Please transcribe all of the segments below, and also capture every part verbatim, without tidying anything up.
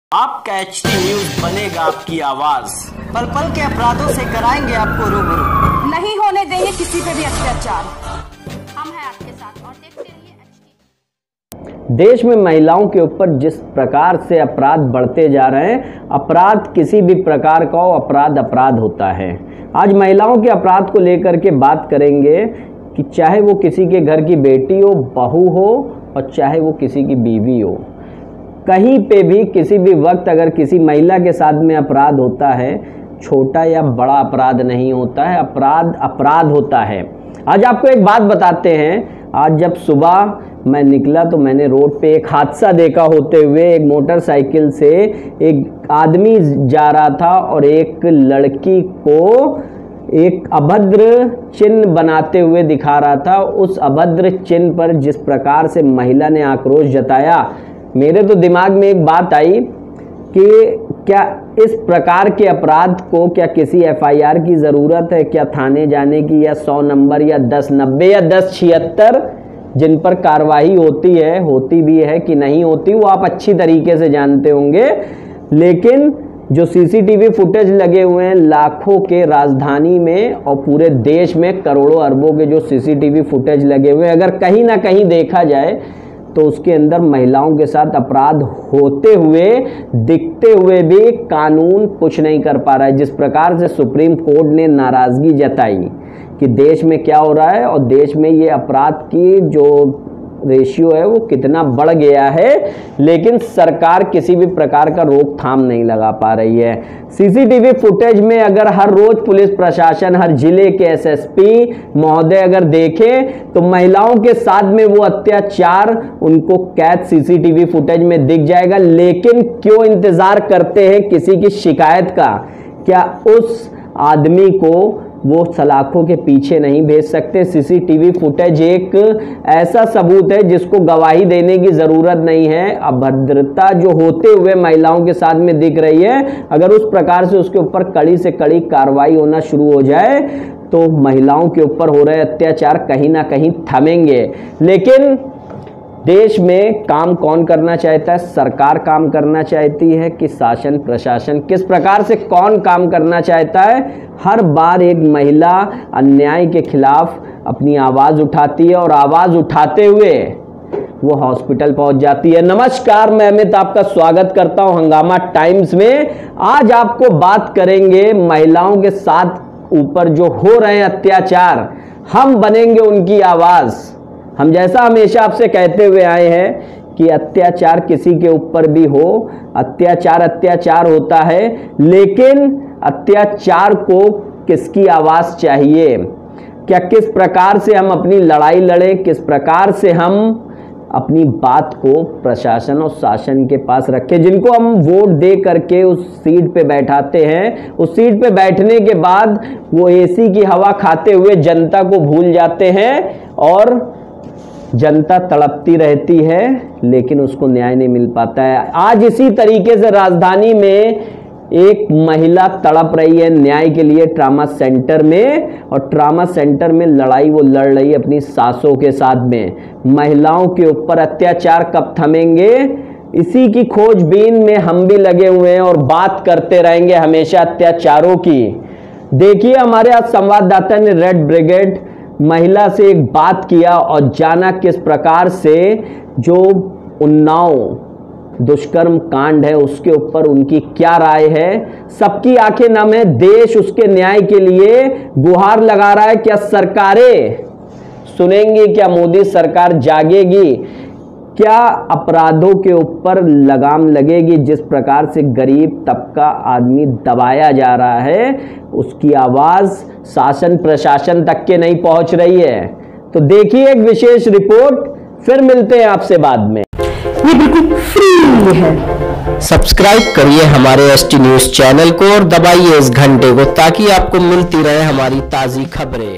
आपका H T news बनेगा आपकी आवाज। पल पल के अपराधों से कराएंगे आपको रूबरू। नहीं होने देंगे किसी पे भी अत्याचार। हम हैं आपके साथ और देखते रहिए एच टी। देश में महिलाओं के ऊपर जिस प्रकार से अपराध बढ़ते जा रहे हैं, अपराध किसी भी प्रकार का हो, अपराध अपराध होता है। आज महिलाओं के अपराध को लेकर के बात करेंगे कि चाहे वो किसी के घर की बेटी हो, बहू हो, और चाहे वो किसी की बीवी हो, कहीं पे भी किसी भी वक्त अगर किसी महिला के साथ में अपराध होता है, छोटा या बड़ा अपराध नहीं होता है, अपराध अपराध होता है। आज आपको एक बात बताते हैं। आज जब सुबह मैं निकला तो मैंने रोड पे एक हादसा देखा होते हुए। एक मोटरसाइकिल से एक आदमी जा रहा था और एक लड़की को एक अभद्र चिन्ह बनाते हुए दिखा रहा था। उस अभद्र चिन्ह पर जिस प्रकार से महिला ने आक्रोश जताया, मेरे तो दिमाग में एक बात आई कि क्या इस प्रकार के अपराध को क्या किसी एफ आई आर की ज़रूरत है, क्या थाने जाने की, या सौ नंबर या दस नब्बे या दस छिहत्तर जिन पर कार्रवाई होती है, होती भी है कि नहीं होती, वो आप अच्छी तरीके से जानते होंगे। लेकिन जो C C T V footage लगे हुए हैं लाखों के, राजधानी में और पूरे देश में करोड़ों अरबों के जो C C T V footage लगे हुए हैं, अगर कहीं ना कहीं देखा जाए तो उसके अंदर महिलाओं के साथ अपराध होते हुए दिखते हुए भी कानून कुछ नहीं कर पा रहा है। जिस प्रकार से सुप्रीम कोर्ट ने नाराज़गी जताई कि देश में क्या हो रहा है और देश में ये अपराध की जो रेशियो है वो कितना बढ़ गया है, लेकिन सरकार किसी भी प्रकार का रोकथाम नहीं लगा पा रही है। C C T V footage में अगर हर रोज पुलिस प्रशासन, हर जिले के एस एस पी महोदय अगर देखें तो महिलाओं के साथ में वो अत्याचार उनको कैद C C T V footage में दिख जाएगा। लेकिन क्यों इंतजार करते हैं किसी की शिकायत का? क्या उस आदमी को वो सलाखों के पीछे नहीं भेज सकते? C C T V footage एक ऐसा सबूत है जिसको गवाही देने की ज़रूरत नहीं है। अभद्रता जो होते हुए महिलाओं के साथ में दिख रही है, अगर उस प्रकार से उसके ऊपर कड़ी से कड़ी कार्रवाई होना शुरू हो जाए तो महिलाओं के ऊपर हो रहे अत्याचार कहीं ना कहीं थमेंगे। लेकिन देश में काम कौन करना चाहता है? सरकार काम करना चाहती है कि शासन प्रशासन? किस प्रकार से कौन काम करना चाहता है? हर बार एक महिला अन्याय के खिलाफ अपनी आवाज़ उठाती है और आवाज़ उठाते हुए वो हॉस्पिटल पहुंच जाती है। नमस्कार, मैं अमित आपका स्वागत करता हूं हंगामा टाइम्स में। आज आपको बात करेंगे महिलाओं के साथ ऊपर जो हो रहे हैं अत्याचार, हम बनेंगे उनकी आवाज़। हम जैसा हमेशा आपसे कहते हुए आए हैं कि अत्याचार किसी के ऊपर भी हो, अत्याचार अत्याचार होता है, लेकिन अत्याचार को किसकी आवाज़ चाहिए? क्या किस प्रकार से हम अपनी लड़ाई लड़ें, किस प्रकार से हम अपनी बात को प्रशासन और शासन के पास रखें, जिनको हम वोट दे करके उस सीट पे बैठाते हैं। उस सीट पे बैठने के बाद वो ए सी की हवा खाते हुए जनता को भूल जाते हैं और जनता तड़पती रहती है, लेकिन उसको न्याय नहीं मिल पाता है। आज इसी तरीके से राजधानी में एक महिला तड़प रही है न्याय के लिए ट्रामा सेंटर में, और ट्रामा सेंटर में लड़ाई वो लड़ रही है अपनी सासों के साथ में। महिलाओं के ऊपर अत्याचार कब थमेंगे, इसी की खोजबीन में हम भी लगे हुए हैं और बात करते रहेंगे हमेशा अत्याचारों की। देखिए, हमारे आज संवाददाता ने रेड ब्रिगेड महिला से एक बात किया और जाना किस प्रकार से जो उन्नाव दुष्कर्म कांड है उसके ऊपर उनकी क्या राय है। सबकी आंखें नम है, देश उसके न्याय के लिए गुहार लगा रहा है। क्या सरकारें सुनेंगी? क्या मोदी सरकार जागेगी? क्या अपराधों के ऊपर लगाम लगेगी? जिस प्रकार से गरीब तबका आदमी दबाया जा रहा है, उसकी आवाज़ शासन प्रशासन तक के नहीं पहुंच रही है। तो देखिए एक विशेष रिपोर्ट, फिर मिलते हैं आपसे बाद में। ये बिल्कुल फ्री है। सब्सक्राइब करिए हमारे एस टी न्यूज चैनल को और दबाइए इस घंटे को ताकि आपको मिलती रहे हमारी ताज़ी खबरें।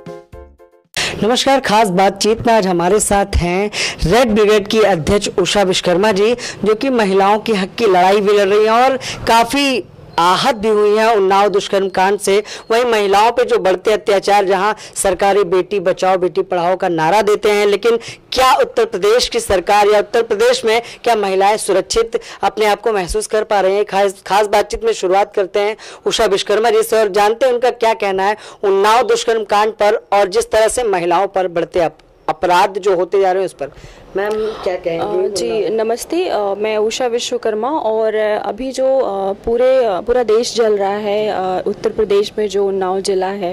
नमस्कार, खास बातचीत में आज हमारे साथ हैं रेड ब्रिगेड की अध्यक्ष उषा विश्वकर्मा जी, जो कि महिलाओं के हक की लड़ाई भी लड़ रही हैं और काफ़ी आहत भी हुई हैं उन्नाव दुष्कर्म कांड से। वहीं महिलाओं पे जो बढ़ते अत्याचार, जहां सरकारी बेटी बचाओ बेटी पढ़ाओ का नारा देते हैं, लेकिन क्या उत्तर प्रदेश की सरकार या उत्तर प्रदेश में क्या महिलाएं सुरक्षित अपने आप को महसूस कर पा रही हैं? खास खास बातचीत में शुरुआत करते हैं उषा विश्वकर्मा जी से और जानते हैं उनका क्या कहना है उन्नाव दुष्कर्म कांड पर और जिस तरह से महिलाओं पर बढ़ते अपराध जो होते जा रहे हैं उस पर। मैम क्या कहेंगे? जी नमस्ते, आ, मैं उषा विश्वकर्मा। और अभी जो आ, पूरे पूरा देश जल रहा है आ, उत्तर प्रदेश में जो उन्नाव जिला है,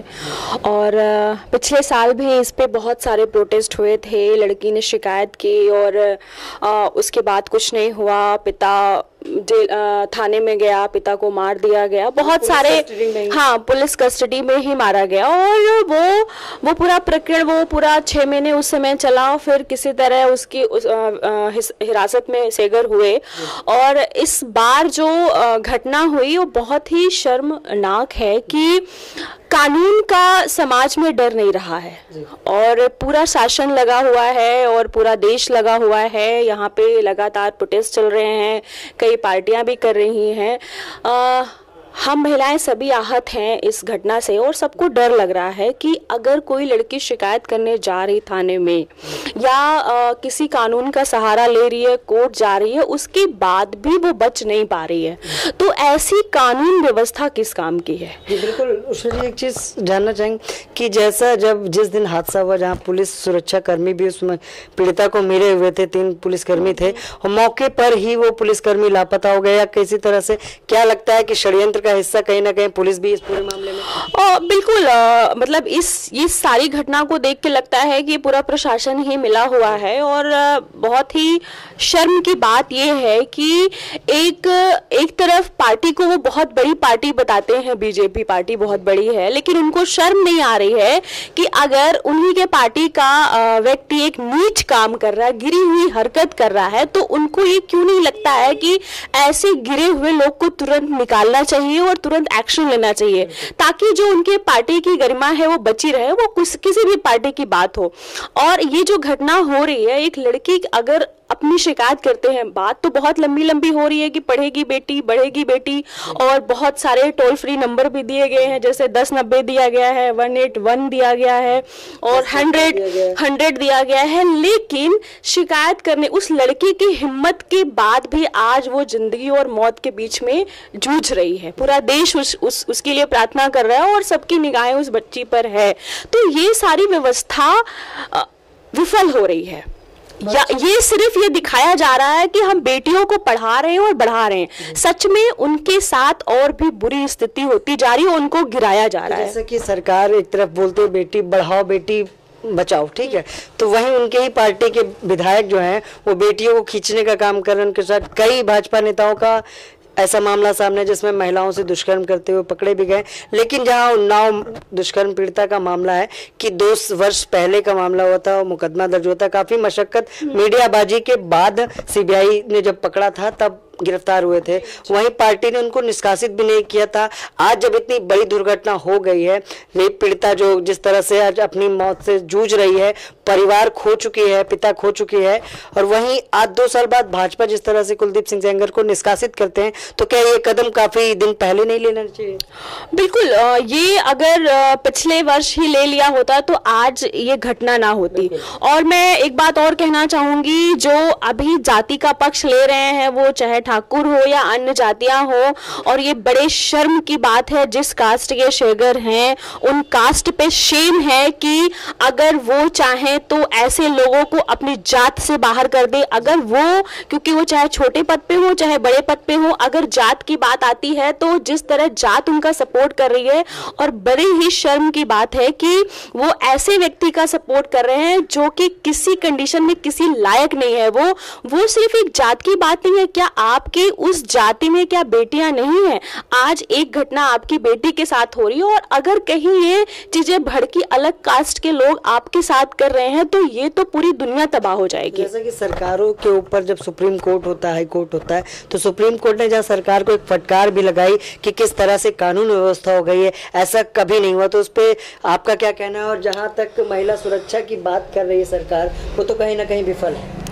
और आ, पिछले साल भी इस पे बहुत सारे प्रोटेस्ट हुए थे। लड़की ने शिकायत की और आ, उसके बाद कुछ नहीं हुआ। पिता जेल थाने में गया, पिता को मार दिया गया, बहुत सारे, हाँ पुलिस कस्टडी में ही मारा गया। और वो वो पूरा प्रकरण वो पूरा छः महीने उस समय चला। फिर किसी तरह उसकी उस, आ, आ, हिरासत में सेगर हुए। और इस बार जो घटना हुई वो बहुत ही शर्मनाक है कि कानून का समाज में डर नहीं रहा है और पूरा शासन लगा हुआ है और पूरा देश लगा हुआ है। यहाँ पे लगातार प्रोटेस्ट चल रहे हैं, कई पार्टियां भी कर रही हैं। आ, हम महिलाएं सभी आहत हैं इस घटना से और सबको डर लग रहा है कि अगर कोई लड़की शिकायत करने जा रही थाने में या आ, किसी कानून का सहारा ले रही है, कोर्ट जा रही है, उसके बाद भी वो बच नहीं पा रही है, तो ऐसी कानून व्यवस्था किस काम की है? जी बिल्कुल। उसमें एक चीज़ जानना चाहेंगे कि जैसा जब जिस दिन हादसा हुआ जहाँ पुलिस सुरक्षा कर्मी भी उसमें पीड़िता को मिले हुए थे, तीन पुलिसकर्मी थे और मौके पर ही वो पुलिसकर्मी लापता हो गया किसी तरह से, क्या लगता है कि षड्यंत्र का हिस्सा कहीं ना कहीं पुलिस भी इस पूरे मामले में? ओ, बिल्कुल आ, मतलब इस ये सारी घटना को देख के लगता है कि पूरा प्रशासन ही मिला हुआ है। और आ, बहुत ही शर्म की बात यह है कि एक एक तरफ पार्टी को वो बहुत बड़ी पार्टी बताते हैं, बीजेपी पार्टी बहुत बड़ी है, लेकिन उनको शर्म नहीं आ रही है कि अगर उन्हीं के पार्टी का व्यक्ति एक नीच काम कर रहा है, गिरी हुई हरकत कर रहा है, तो उनको ये क्यों नहीं लगता है कि ऐसे गिरे हुए लोग को तुरंत निकालना चाहिए और तुरंत एक्शन लेना चाहिए ताकि जो उनके पार्टी की गरिमा है वो बची रहे, वो कुछ किसी भी पार्टी की बात हो। और ये जो घटना हो रही है, एक लड़की अगर अपनी शिकायत करते हैं, बात तो बहुत लंबी लंबी हो रही है कि पढ़ेगी बेटी बढ़ेगी बेटी, और बहुत सारे टोल फ्री नंबर भी दिए गए हैं, जैसे दस नब्बे दिया गया है, वन एट वन दिया गया है और हंड्रेड हंड्रेड दिया गया है। लेकिन शिकायत करने उस लड़की की हिम्मत के बाद भी आज वो जिंदगी और मौत के बीच में जूझ रही है। पूरा देश उस, उस उसके लिए प्रार्थना कर रहा है और सबकी निगाहें उस बच्ची पर है। तो ये सारी व्यवस्था विफल हो रही है। या ये सिर्फ ये दिखाया जा रहा है कि हम बेटियों को पढ़ा रहे हैं और बढ़ा रहे हैं, सच में उनके साथ और भी बुरी स्थिति होती जा रही है, उनको गिराया जा रहा है। जैसे कि सरकार एक तरफ बोलते है बेटी बढ़ाओ बेटी बचाओ, ठीक है, तो वहीं उनके ही पार्टी के विधायक जो हैं वो बेटियों को खींचने का काम कर रहे हैं। उनके साथ कई भाजपा नेताओं का ऐसा मामला सामने जिसमें महिलाओं से दुष्कर्म करते हुए पकड़े भी गए। लेकिन जहां उन्नाव दुष्कर्म पीड़िता का मामला है कि दो वर्ष पहले का मामला हुआ था, मुकदमा दर्ज हुआ था, काफी मशक्कत मीडियाबाजी के बाद सीबीआई ने जब पकड़ा था तब गिरफ्तार हुए थे। वहीं पार्टी ने उनको निष्कासित भी नहीं किया था। आज जब इतनी बड़ी दुर्घटना हो गई है, रेप पीड़िता जो जिस तरह से आज अपनी मौत से जूझ रही है, परिवार खो चुकी है, पिता खो चुकी है, और वहीं आज दो साल बाद भाजपा जिस तरह से कुलदीप सिंह सेंगर को निष्कासित करते हैं, तो क्या ये कदम काफी दिन पहले नहीं लेना चाहिए? बिल्कुल, ये अगर पिछले वर्ष ही ले लिया होता तो आज ये घटना ना होती। और मैं एक बात और कहना चाहूंगी, जो अभी जाति का पक्ष ले रहे हैं, वो चाहे ठाकुर हो या अन्य जातियां हो, और ये बड़े शर्म की बात है जिस कास्ट के शेगर हैं उन कास्ट पे शेम है कि अगर वो चाहे तो ऐसे लोगों को अपनी जात से बाहर कर दे। अगर वो, क्योंकि वो चाहे छोटे पद पे हो चाहे बड़े पद पे हो, अगर जात की बात आती है तो जिस तरह जात उनका सपोर्ट कर रही है, और बड़ी ही शर्म की बात है कि वो ऐसे व्यक्ति का सपोर्ट कर रहे हैं जो कि किसी कंडीशन में किसी लायक नहीं है। वो वो सिर्फ एक जात की बात नहीं है, क्या आपके उस जाति में क्या बेटियां नहीं है? आज एक घटना आपकी बेटी के साथ हो रही है, और अगर कहीं ये चीजें भड़की अलग कास्ट के लोग आपके साथ कर रहे हैं तो ये तो पूरी दुनिया तबाह हो जाएगी। जैसे कि सरकारों के ऊपर जब सुप्रीम कोर्ट होता है, हाई कोर्ट होता है, तो सुप्रीम कोर्ट ने जहाँ सरकार को एक फटकार भी लगाई कि किस तरह से कानून व्यवस्था हो गई है, ऐसा कभी नहीं हुआ, तो उस पर आपका क्या कहना है? और जहाँ तक महिला सुरक्षा की बात कर रही है सरकार, वो तो कहीं ना कहीं विफल है।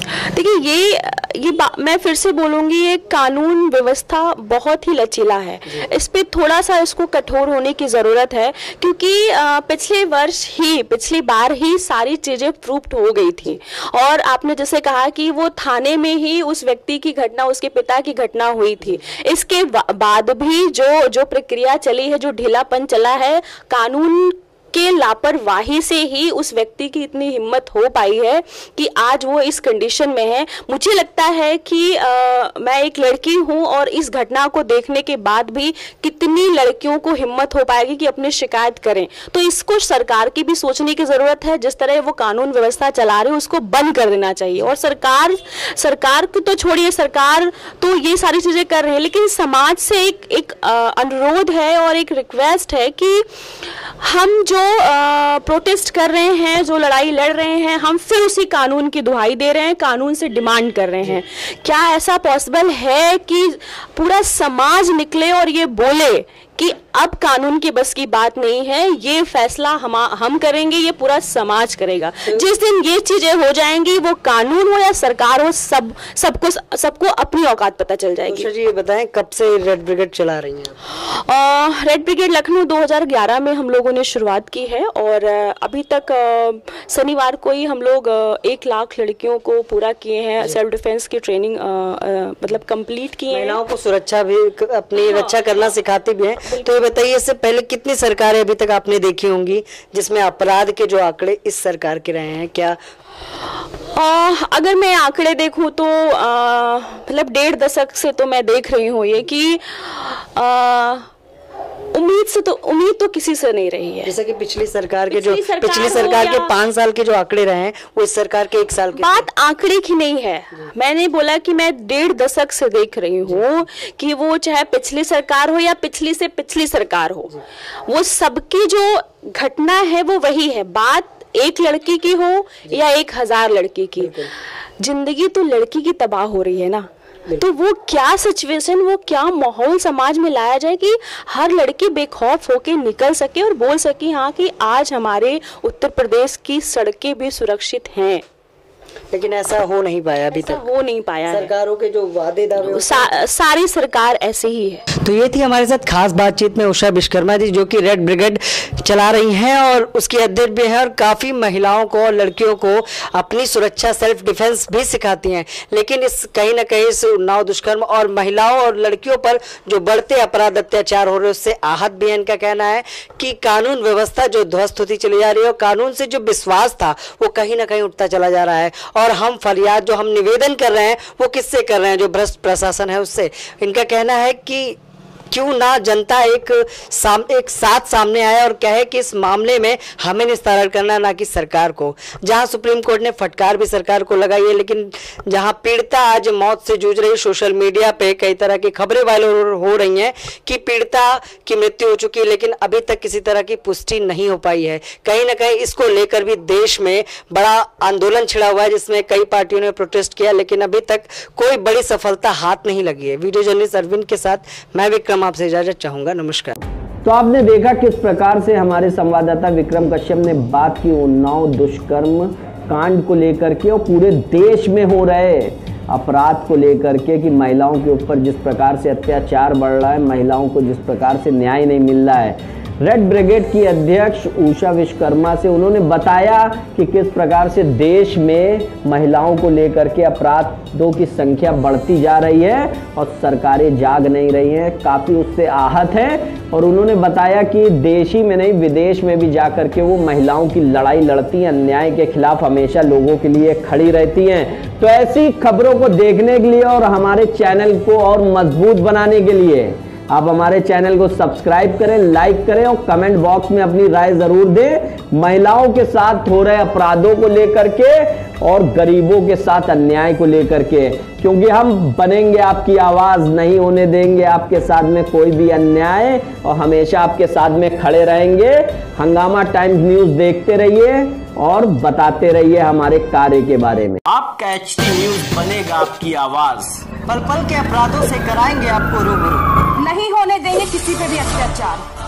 देखिए ये ये मैं फिर से बोलूँगी, ये कानून व्यवस्था बहुत ही लचीला है, इस पे थोड़ा सा इसको कठोर होने की ज़रूरत है, क्योंकि पिछले वर्ष ही पिछली बार ही सारी चीज़ें प्रूफ्ड हो गई थी। और आपने जैसे कहा कि वो थाने में ही उस व्यक्ति की घटना, उसके पिता की घटना हुई थी, इसके बाद भी जो जो प्रक्रिया चली है, जो ढीलापन चला है, कानून के लापरवाही से ही उस व्यक्ति की इतनी हिम्मत हो पाई है कि आज वो इस कंडीशन में है। मुझे लगता है कि आ, मैं एक लड़की हूं और इस घटना को देखने के बाद भी कितनी लड़कियों को हिम्मत हो पाएगी कि अपनी शिकायत करें। तो इसको सरकार की भी सोचने की ज़रूरत है, जिस तरह वो कानून व्यवस्था चला रहे हैं उसको बंद कर देना चाहिए। और सरकार सरकार को तो छोड़िए, सरकार तो ये सारी चीज़ें कर रही है, लेकिन समाज से एक एक अनुरोध है और एक रिक्वेस्ट है कि हम जो प्रोटेस्ट कर रहे हैं, जो लड़ाई लड़ रहे हैं, हम फिर उसी कानून की दुहाई दे रहे हैं, कानून से डिमांड कर रहे हैं। क्या ऐसा पॉसिबल है कि पूरा समाज निकले और ये बोले कि अब कानून की बस की बात नहीं है, ये फैसला हम हम करेंगे, ये पूरा समाज करेगा। जिस दिन ये चीजें हो जाएंगी, वो कानून हो या सरकार हो, सब सबको सबको अपनी औकात पता चल जाएगी। जी ये बताएं, कब से रेड ब्रिगेड चला रही हैं? आ, रेड ब्रिगेड लखनऊ दो हज़ार ग्यारह में हम लोगों ने शुरुआत की है और अभी तक आ, शनिवार को ही हम लोग आ, एक लाख लड़कियों को पूरा किए हैं, सेल्फ डिफेंस की ट्रेनिंग आ, आ, मतलब कंप्लीट किए हैं। महिलाओं को सुरक्षा भी, अपनी रक्षा करना सिखाती भी है। तो ये बताइए, इससे पहले कितनी सरकारें अभी तक आपने देखी होंगी जिसमें अपराध के जो आंकड़े इस सरकार के रहे हैं? क्या आ, अगर मैं आंकड़े देखूं तो मतलब डेढ़ दशक से तो मैं देख रही हूँ ये कि आ, उम्मीद से तो उम्मीद तो किसी से नहीं रही है। जैसे कि पिछली सरकार के जो सरकार पिछली सरकार के पाँच साल के जो आंकड़े रहे हैं, वो इस सरकार के एक साल के। बात आंकड़े की नहीं है, मैंने बोला कि मैं डेढ़ दशक से देख रही हूँ कि वो चाहे पिछली सरकार हो या पिछली से पिछली सरकार हो, वो सबकी जो घटना है वो वही है। बात एक लड़की की हो या एक हजार लड़की की, जिंदगी तो लड़की की तबाह हो रही है ना। तो वो क्या सिचुएशन, वो क्या माहौल समाज में लाया जाए कि हर लड़की बेखौफ होके निकल सके और बोल सके हाँ कि आज हमारे उत्तर प्रदेश की सड़कें भी सुरक्षित हैं। लेकिन ऐसा हो नहीं पाया अभी तक, हो नहीं पाया। सरकारों के जो वादे दावे सा, सारी सरकार ऐसे ही है। तो ये थी हमारे साथ खास बातचीत में उषा विश्वकर्मा जी, जो कि रेड ब्रिगेड चला रही हैं और उसकी अध्यक्ष भी है और काफ़ी महिलाओं को और लड़कियों को अपनी सुरक्षा, सेल्फ डिफेंस भी सिखाती हैं। लेकिन इस कहीं ना कहीं इस उन्नाव दुष्कर्म और महिलाओं और लड़कियों पर जो बढ़ते अपराध अत्याचार हो रहे हैं उससे आहत भी है। इनका कहना है कि कानून व्यवस्था जो ध्वस्त होती चली जा रही है और कानून से जो विश्वास था वो कहीं ना कहीं उठता चला जा रहा है। और हम फरियाद जो हम निवेदन कर रहे हैं वो किससे कर रहे हैं? जो भ्रष्ट प्रशासन है उससे। इनका कहना है कि क्यों ना जनता एक साम, एक साथ सामने आए और कहे कि इस मामले में हमें निस्तारण करना, ना कि सरकार को। जहां सुप्रीम कोर्ट ने फटकार भी सरकार को लगाई है, लेकिन जहां पीड़िता आज मौत से जूझ रही, सोशल मीडिया पे कई तरह की खबरें वायरल हो रही हैं कि पीड़िता की मृत्यु हो चुकी है, लेकिन अभी तक किसी तरह की पुष्टि नहीं हो पाई है। कहीं ना कहीं इसको लेकर भी देश में बड़ा आंदोलन छिड़ा हुआ है, जिसमें कई पार्टियों ने प्रोटेस्ट किया, लेकिन अभी तक कोई बड़ी सफलता हाथ नहीं लगी है। वीडियो जर्नलिस्ट अरविंद के साथ मैं विक्रम आपसे इजाजत चाहूंगा। नमस्कार। तो आपने देखा किस प्रकार से हमारे संवाददाता विक्रम कश्यप ने बात की उन्नाव दुष्कर्म कांड को लेकर के और पूरे देश में हो रहे अपराध को लेकर के कि महिलाओं के ऊपर जिस प्रकार से अत्याचार बढ़ रहा है, महिलाओं को जिस प्रकार से न्याय नहीं मिल रहा है। रेड ब्रिगेड की अध्यक्ष उषा विश्वकर्मा से उन्होंने बताया कि किस प्रकार से देश में महिलाओं को लेकर के अपराधों की संख्या बढ़ती जा रही है और सरकारें जाग नहीं रही हैं, काफ़ी उससे आहत हैं। और उन्होंने बताया कि देश ही में नहीं विदेश में भी जा कर के वो महिलाओं की लड़ाई लड़ती हैं, अन्याय के खिलाफ हमेशा लोगों के लिए खड़ी रहती हैं। तो ऐसी खबरों को देखने के लिए और हमारे चैनल को और मजबूत बनाने के लिए आप हमारे चैनल को सब्सक्राइब करें, लाइक करें और कमेंट बॉक्स में अपनी राय जरूर दें महिलाओं के साथ हो रहे अपराधों को लेकर के और गरीबों के साथ अन्याय को लेकर के, क्योंकि हम बनेंगे आपकी आवाज, नहीं होने देंगे आपके साथ में कोई भी अन्याय और हमेशा आपके साथ में खड़े रहेंगे। हंगामा टाइम्स न्यूज देखते रहिए और बताते रहिए हमारे कार्य के बारे में। आपका एच टी न्यूज बनेगा आपकी आवाज, पल पल के अपराधों से कराएंगे आपको रूबरू। नहीं होने देंगे किसी पे भी अत्याचार।